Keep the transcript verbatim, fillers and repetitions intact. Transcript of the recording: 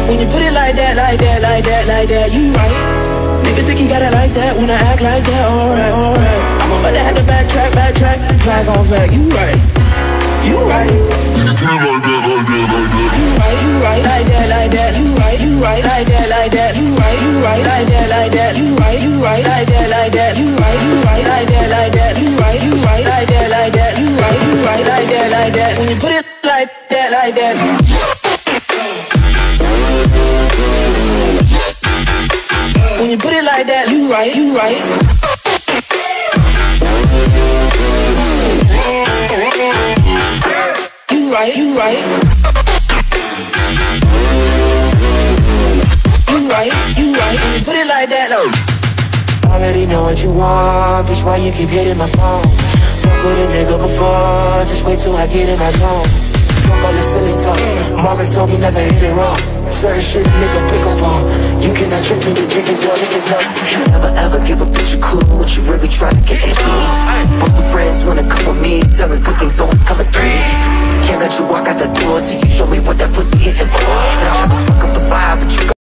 When you put it like that, like that, like that, like that, you right. Nigga think you got it like that, when I act like that, alright, alright. I'm about to have to backtrack, backtrack, back on back, you right. You right. You right, you right, like that, like that, you right, you right, like that, like that, you right, you right, like that, like that, you right, you right, like that, like that, you right, you right, like that, like that, you right, you right, like that, like that, you right, you right, like that, like that. When you put it like that, like that. When you put it like that, you right, you right. You right, you right. You right, you right. When you put it like that, though. Already know what you want, bitch, why you keep hitting my phone? Fuck with a nigga before, just wait till I get in my zone. Fuck all this silly talk, Marvin told me never hit it wrong. Certain shit nigga pick up on. You cannot trick me, the jig is up, niggas up. Never ever give a bitch a clue what you really try to get into. But